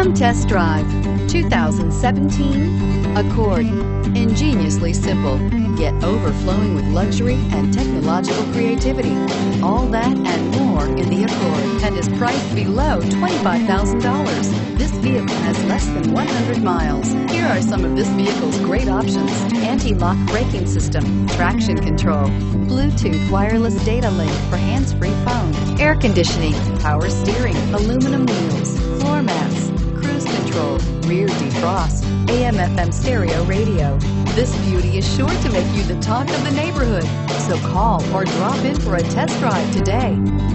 Come test drive 2017 Accord. Ingeniously simple, yet overflowing with luxury and technological creativity. All that and more in the Accord, and is priced below $25,000. This vehicle has less than 100 miles. Here are some of this vehicle's great options: anti-lock braking system, traction control, Bluetooth wireless data link for hands-free phone, air conditioning, power steering, aluminum wheels, floor mats, cruise control, rear defrost, AM/FM stereo radio. This beauty is sure to make you the talk of the neighborhood. So call or drop in for a test drive today.